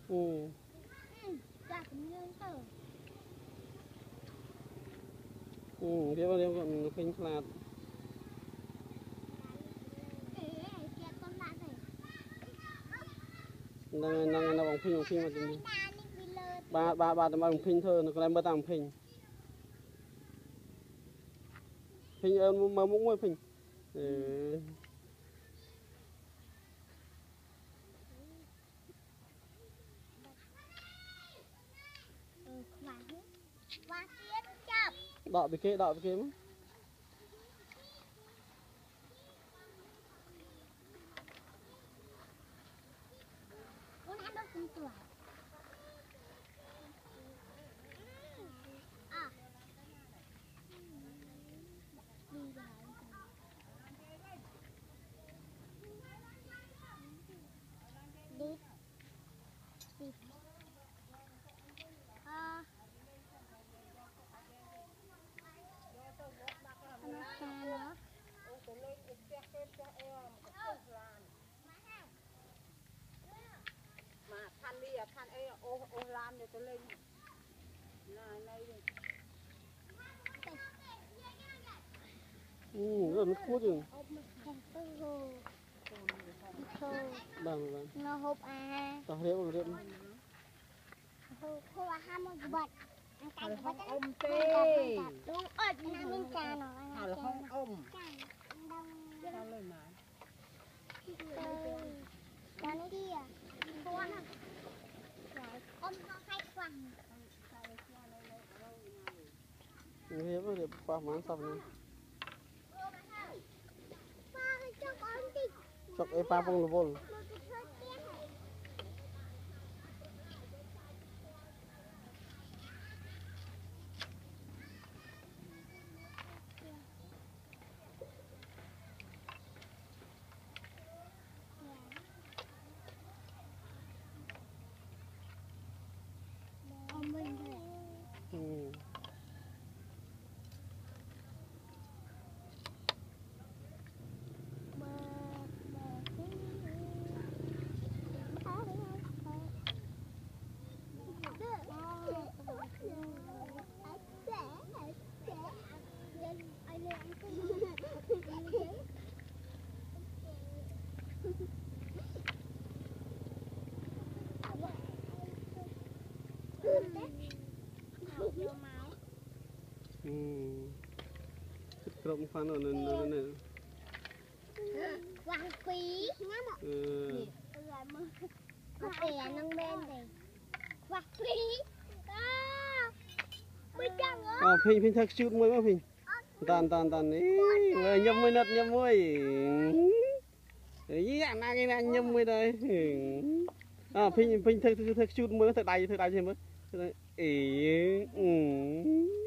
Dạ cũng như tờ. Thế mà còn khinh khạt. Đang bằng phinh mà chúng ba tầm bằng phinh thôi, nó còn em bơ tầm phinh. Phinh ơn mà mũi phinh. Đọ bị kia mà. Than ấy ô lan để tôi lên này đi. Nó khô chứ. Vâng. Nó hộp à. Tao rượu. Hộp à ham một bật. Hãy không ôm tê. Đúng ớt nam bên trà nó. Hãy không ôm. Sao lên mà. Đó này đi à. Cô ăn à. Ôm con khách quăng. Thế mà được qua món xong rồi. Chọc em pha bông lùi. Không phan ở này. Quang quý ngắm ạ. Có kẻ nâng bên này. Quang quý. Mới chăng á. Phinh thật chút mới mà phinh. Tàn nhâm môi nật nhâm môi. Ý dạng nào cái này nhâm môi đây. Phinh thật chút mới thật đầy thêm mới. Ý.